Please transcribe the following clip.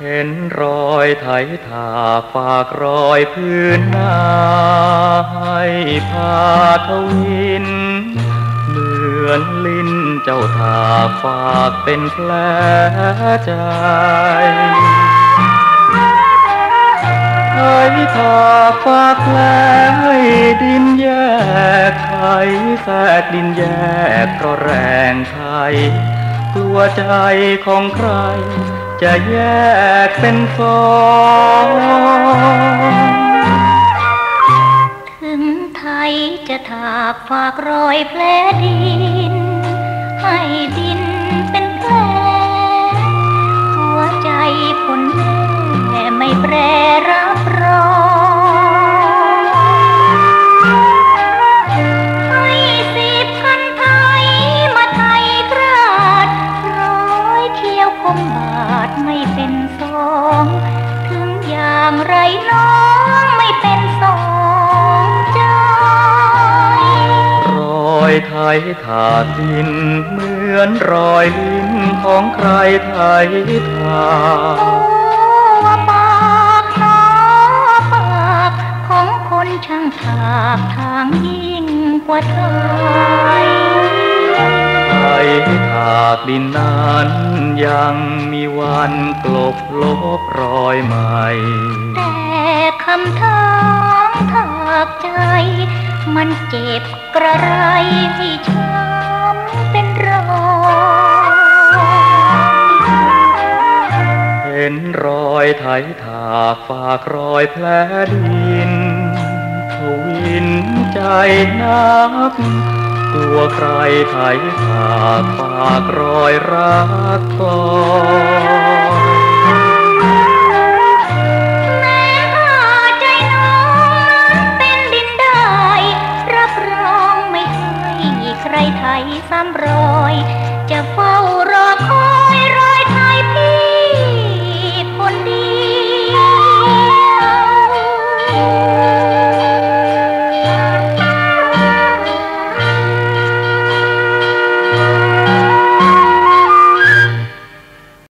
ห็นรอยไถถากฝากรอยพื้นนาให้พาทวินเหมือนลิ้นเจ้าถากฝากเป็นแผลใจไถถากฝากแผลให้ดินแยกไขแทรกดินแยกเพราะแรงไถกลัวใจของใครจะแยกเป็นสองถึงไทยจะถากฝากรอยแผลดินให้ดินเป็นแผลหัวใจคนแม่ไม่แปรรับรองให้10 คันไทยมาไทยกราดร้อยเที่ยวคมบาดไม่เป็นสองถึงอย่างไรน้องไม่เป็นสองใจรอยไถถากดินเหมือนรอยลิ้นของใครไถถากปากหนอปากของคนช่างถากทางยิ่งกว่าไทยไถถากดินนั้นยังมีวันกลบลบรอยใหม่แต่คำถามถากใจมันเจ็บกระไรให้ช้ำเป็นรอยเห็นรอยไถถากฝากรอยแผลดินทวินใจนักกลัวใครไถถากฝากรอยรักก่อน